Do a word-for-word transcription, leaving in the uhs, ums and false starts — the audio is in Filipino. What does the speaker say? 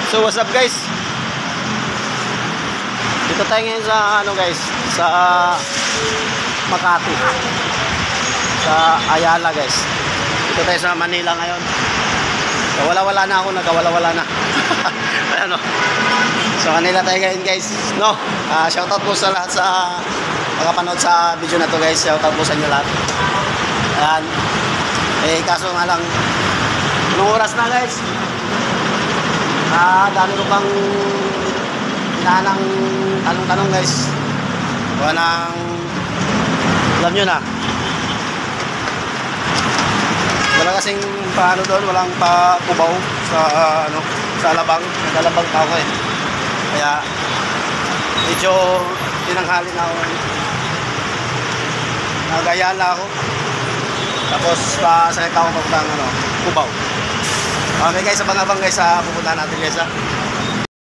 So what's up guys? Dito tayo ngayon sa ano guys, sa Makati. Sa Ayala guys. Dito tayo sa Manila ngayon. Wala-wala na ako, nagkawala-wala na. Ayan o. So kanila tayo ngayon guys. No, uh, shoutout po sa lahat sa makapanood sa video na to guys. Shoutout po sa inyo lahat. Ayan. Eh kaso nga lang, anong oras na guys? Ah, dami ko pang hinahanang tanong-tanong guys. Wala nang, alam nyo na, wala kasing paano doon, walang pa-kubaw sa uh, ano, sa alabang. Naglalabang pa ako eh. Kaya medyo tinanghali na ako. Nagayala ako. Tapos pasakit ako papuntang ano, Cubao. Okay guys, abang-abang guys sa pupuntahan natin guys ha.